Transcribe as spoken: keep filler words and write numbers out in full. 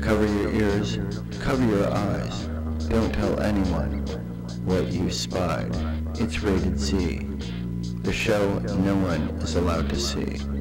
Cover your ears, cover your eyes. Don't tell anyone what you spied. It's rated C. The show no one is allowed to see.